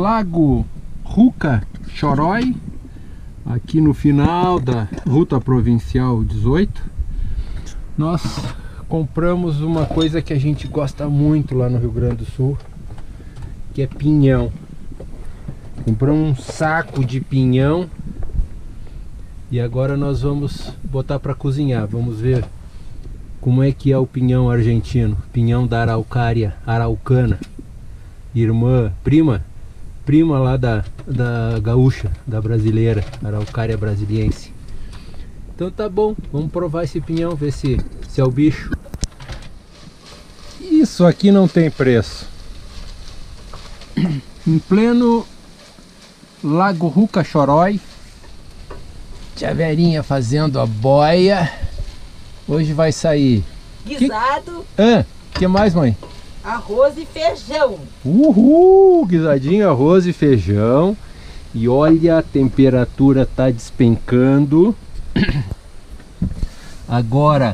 Lago Ruca-Chorói, aqui no final da Ruta Provincial 18. Nós compramos uma coisa que a gente gosta muito lá no Rio Grande do Sul, que é pinhão. Compramos um saco de pinhão e agora nós vamos botar para cozinhar. Vamos ver como é que é o pinhão argentino, pinhão da araucária araucana, prima lá da gaúcha, da brasileira, araucária brasiliense. Então tá bom, vamos provar esse pinhão, ver se é o bicho. Isso aqui não tem preço. Em pleno Lago Ruca-Chorói, tia Verinha fazendo a boia. Hoje vai sair guisado. Que mais, mãe? Arroz e feijão. Uhul! Guisadinho, arroz e feijão. E olha, a temperatura tá despencando. Agora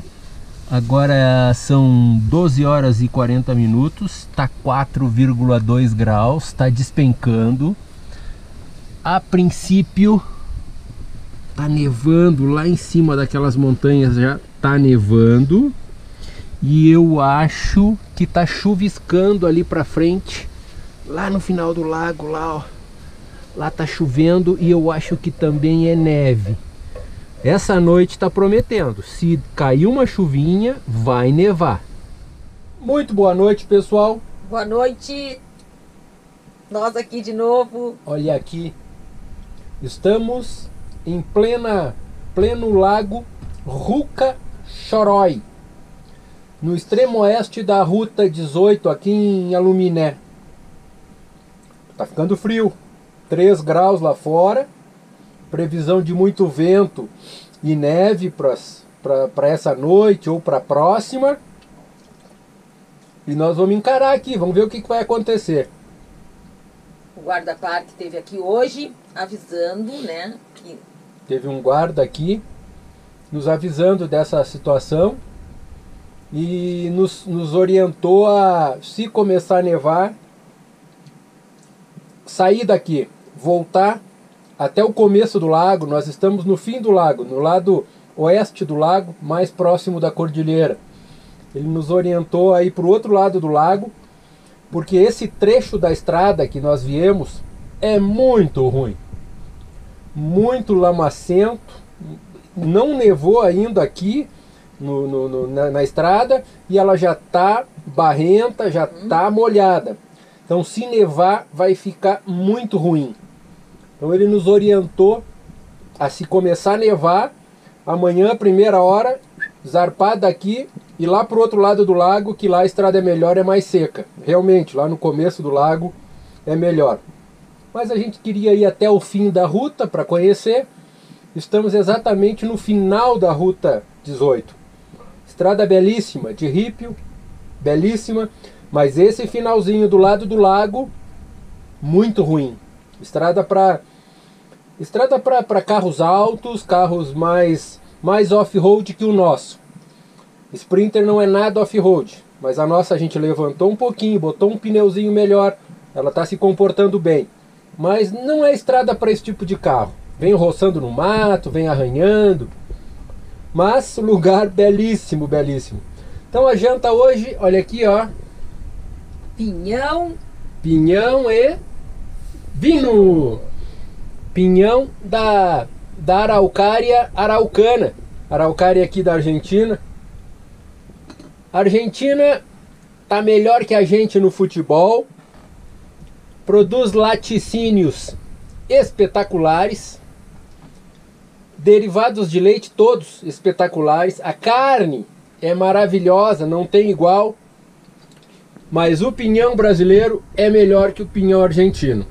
são 12 horas e 40 minutos. Tá 4,2 graus. Tá despencando. A princípio tá nevando lá em cima daquelas montanhas, já tá nevando. E eu acho que tá chuviscando ali pra frente, lá no final do lago, lá ó, lá tá chovendo e eu acho que também é neve. Essa noite tá prometendo, se cair uma chuvinha, vai nevar. Muito boa noite, pessoal. Boa noite, nós aqui de novo. Olha aqui, estamos em pleno lago Ruca-Chorói, no extremo oeste da Ruta 18, aqui em Aluminé. Tá ficando frio, 3 graus lá fora, previsão de muito vento e neve para essa noite ou para a próxima. E nós vamos encarar aqui, vamos ver o que vai acontecer. O guarda-parque esteve aqui hoje avisando, né? Que teve um guarda aqui nos avisando dessa situação e nos orientou a, se começar a nevar, sair daqui, voltar até o começo do lago. Nós estamos no fim do lago, no lado oeste do lago, mais próximo da cordilheira. Ele nos orientou a ir para o outro lado do lago, porque esse trecho da estrada que nós viemos é muito ruim, muito lamacento. Não nevou ainda aqui na estrada e ela já está barrenta, já está molhada. Então se nevar vai ficar muito ruim. Então ele nos orientou a, se começar a nevar, amanhã, primeira hora, zarpar daqui e lá para o outro lado do lago, que lá a estrada é melhor, é mais seca. Realmente, lá no começo do lago é melhor. Mas a gente queria ir até o fim da ruta para conhecer. Estamos exatamente no final da Ruta 18. Estrada belíssima, de rípio, belíssima. Mas esse finalzinho do lado do lago, muito ruim. Estrada para carros altos, carros mais off-road que o nosso. Sprinter não é nada off-road, mas a nossa a gente levantou um pouquinho, botou um pneuzinho melhor, ela está se comportando bem. Mas não é estrada para esse tipo de carro. Vem roçando no mato, vem arranhando. Mas lugar belíssimo, belíssimo. Então a janta hoje, olha aqui ó. pinhão E vinho. Pinhão da araucária araucana. Araucária aqui da Argentina. A Argentina tá melhor que a gente no futebol. Produz laticínios espetaculares. Derivados de leite todos espetaculares. A carne é maravilhosa, não tem igual. Mas o pinhão brasileiro é melhor que o pinhão argentino.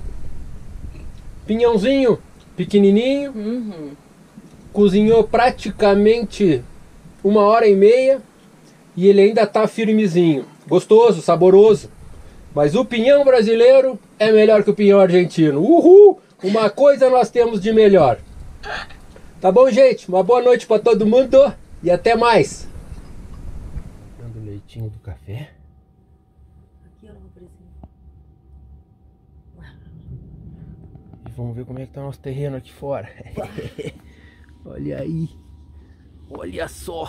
Pinhãozinho pequenininho. Cozinhou praticamente 1h30 e ele ainda está firmezinho. Gostoso, saboroso. Mas o pinhão brasileiro é melhor que o pinhão argentino. Uhul! Uma coisa nós temos de melhor. Tá bom, gente? Uma boa noite para todo mundo e até mais. Dando o leitinho do café. aqui eu não vou Vamos ver como é que tá o nosso terreno aqui fora. Olha aí. Olha só.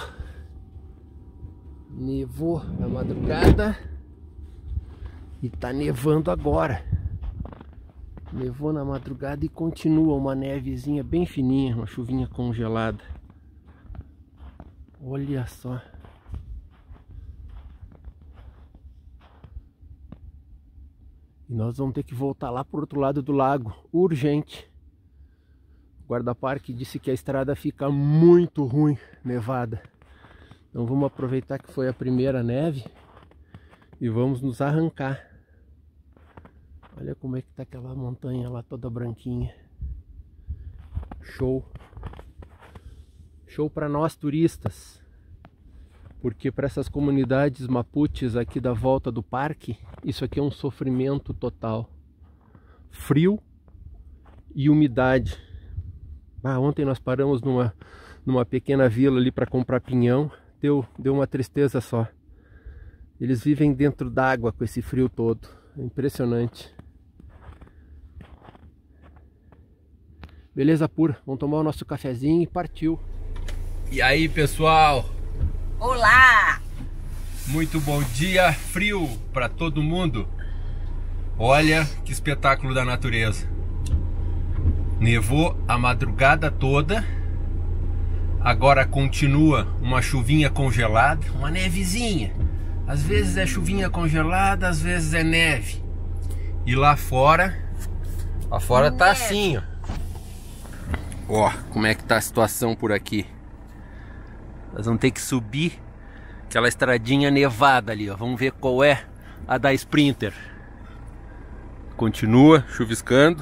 Nevou na madrugada e tá nevando agora. Nevou na madrugada e continua uma nevezinha bem fininha, uma chuvinha congelada. Olha só. E nós vamos ter que voltar lá pro outro lado do lago, urgente. O guarda-parque disse que a estrada fica muito ruim, nevada. Então vamos aproveitar que foi a primeira neve e vamos nos arrancar. Olha como é que tá aquela montanha lá toda branquinha. Show. Show para nós turistas. Porque para essas comunidades mapuches aqui da volta do parque, isso aqui é um sofrimento total. Frio e umidade. Ontem nós paramos numa pequena vila ali para comprar pinhão. Deu uma tristeza só. Eles vivem dentro d'água com esse frio todo. É impressionante. Beleza pura. Vamos tomar o nosso cafezinho e partiu. E aí, pessoal? Olá! Muito bom dia, frio para todo mundo. Olha que espetáculo da natureza. Nevou a madrugada toda. Agora continua uma chuvinha congelada, uma nevezinha. Às vezes é chuvinha congelada, às vezes é neve. E lá fora tá assim, ó. Ó, como é que tá a situação por aqui. Nós vamos ter que subir aquela estradinha nevada ali, ó. Vamos ver qual é a da Sprinter. Continua chuviscando.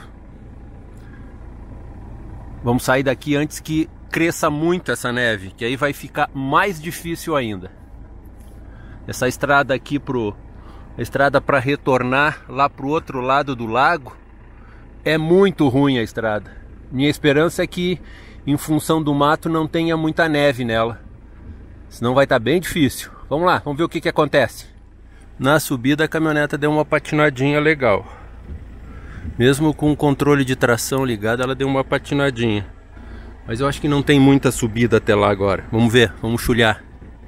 Vamos sair daqui antes que cresça muito essa neve, que aí vai ficar mais difícil ainda. Essa estrada aqui a estrada para retornar lá pro outro lado do lago é muito ruim a estrada. Minha esperança é que em função do mato não tenha muita neve nela. Senão vai estar bem difícil. Vamos lá, vamos ver o que acontece. Na subida a caminhoneta deu uma patinadinha legal. Mesmo com o controle de tração ligado, ela deu uma patinadinha. Mas eu acho que não tem muita subida até lá agora. Vamos ver, vamos chulhar.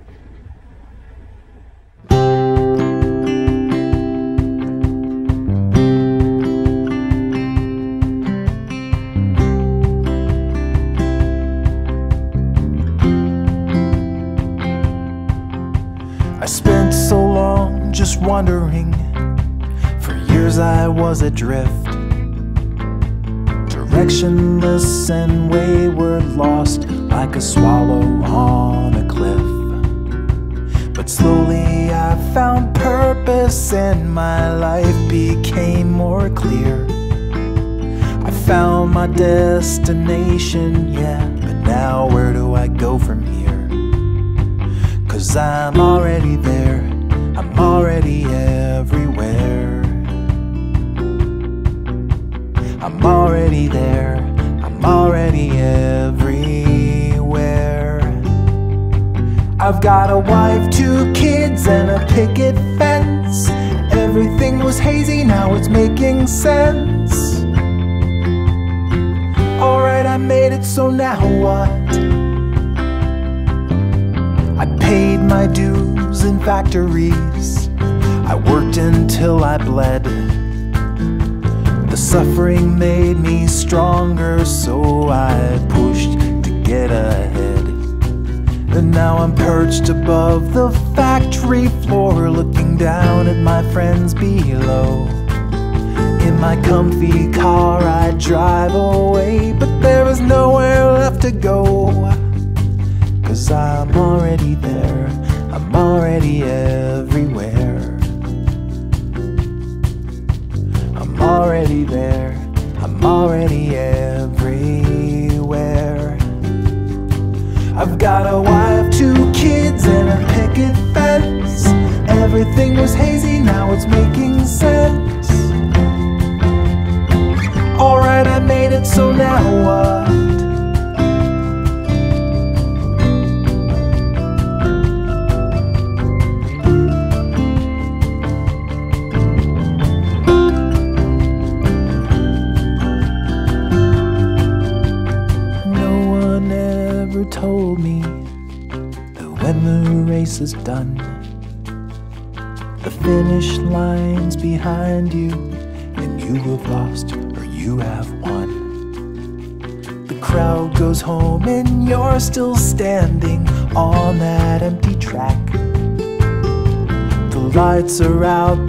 I spent so long just wondering. For years I was adrift, directionless and wayward, lost like a swallow on a cliff. But slowly I found purpose and my life became more clear. I found my destination, yeah, but now where do I go from here? 'Cause I'm already there, I'm already everywhere. I'm already there, I'm already everywhere. I've got a wife, 2 kids and a picket fence. Everything was hazy, now it's making sense. Alright, I made it, so now what? I paid my dues in factories, I worked until I bled. The suffering made me stronger, so I pushed to get ahead. And now I'm perched above the factory floor, looking down at my friends below. In my comfy car I drive away, but there is nowhere left to go. 'Cause I'm already there, I'm already everywhere. I'm already there, I'm already everywhere. I've got a wife, 2 kids and a picket fence. Everything was hazy, now it's making sense. Alright, I made it, so now what? father told me that when the race is done, the finish line's behind you, and you have lost or you have won. The crowd goes home and you're still standing on that empty track. The lights are out,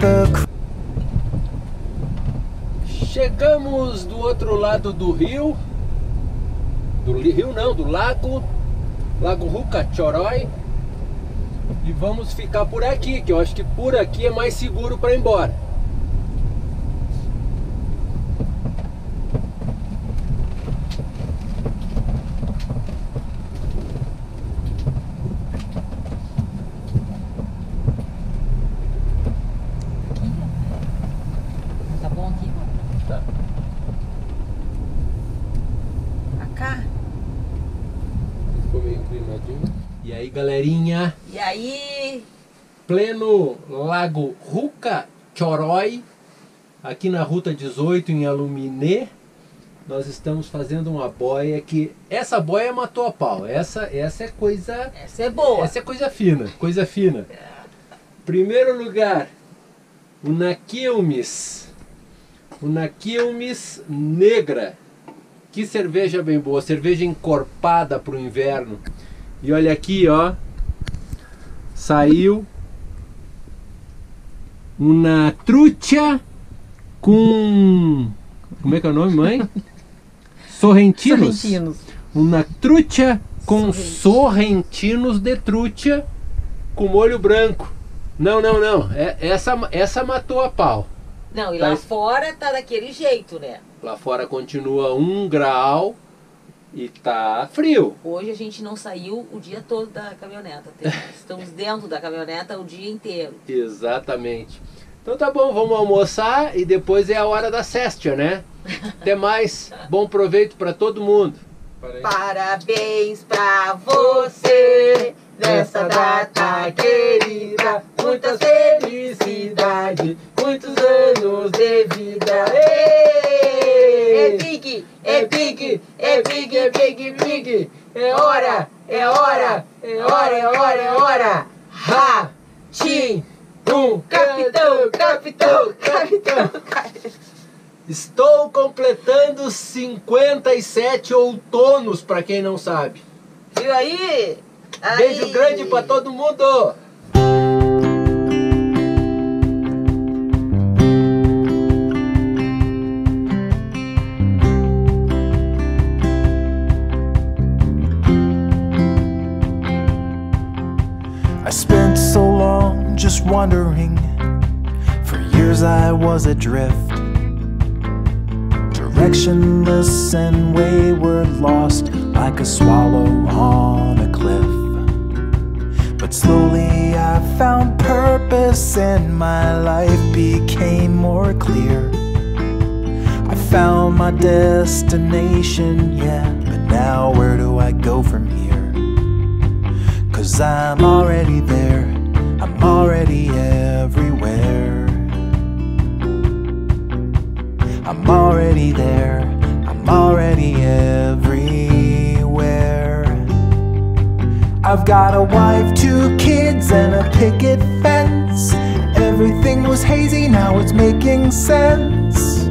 Chegamos do outro lado do rio. Do rio não, do lago. Lago Ruca-Chorói. E vamos ficar por aqui, que eu acho que por aqui é mais seguro para ir embora. Tá bom aqui? Tá. Pra cá? Ficou meio inclinadinho. E aí, galerinha? E aí? Pleno Lago Ruca-Chorói, aqui na Ruta 18 em Aluminé. Nós estamos fazendo uma boia que... Essa boia matou a pau. Essa é coisa... Essa é boa. Essa é coisa fina, coisa fina. Primeiro lugar, o Naquilmes. O Naquilmes Negra. Que cerveja bem boa, cerveja encorpada para o inverno. E olha aqui, ó. Saiu uma trucha com... Como é que é o nome, mãe? Sorrentinos. Uma trucha com sorrentinos de trucha com molho branco. Não. Essa matou a pau. Não, e Tá. lá fora tá daquele jeito, né? Lá fora continua 1 grau e tá frio. Hoje a gente não saiu o dia todo da caminhoneta. Estamos dentro da caminhoneta o dia inteiro. Exatamente. Então tá bom, vamos almoçar e depois é a hora da céstia, né? Até mais. Bom proveito para todo mundo. Parabéns pra você nessa data querida. Muitas felicidades, muitos anos de vida. É big, é big, é big, é big, big. É hora, é hora, é hora, é hora, é hora. Ra-tim, capitão, capitão, capitão, capitão. Estou completando 57 outonos, para quem não sabe. Viu aí? Beijo grande para todo mundo. I spent so long just wondering. For years I was adrift, directionless and wayward, lost like a swallow on a cliff. But slowly I found purpose and my life became more clear. I found my destination, yeah, but now where do I go from here? 'Cause I'm already there, I'm already everywhere. I'm already there, I'm already everywhere. I've got a wife, 2 kids, and a picket fence. Everything was hazy, now it's making sense.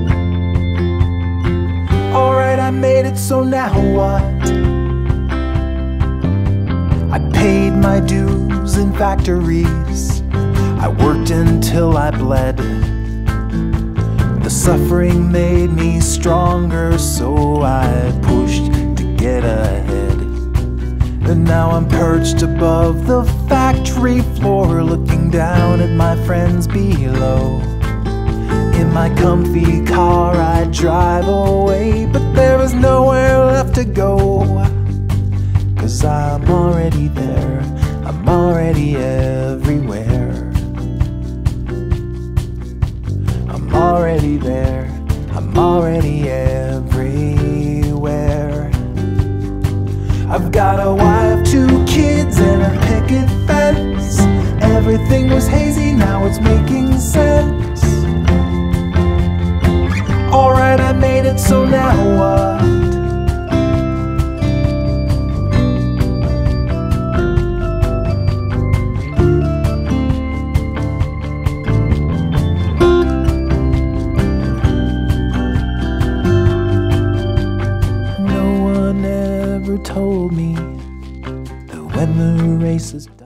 Alright, I made it, so now what? I paid my dues in factories, I worked until I bled. The suffering made me stronger, so I pushed to get ahead. And now I'm perched above the factory floor, looking down at my friends below. In my comfy car I drive away, but there is nowhere left to go. 'Cause I'm already there, I'm already everywhere. I'm already there, I'm already everywhere. I've got a wife, 2 kids, and a picket fence. Everything was hazy, now it's making sense. Alright, I made it, so now what? told me that when the race is done.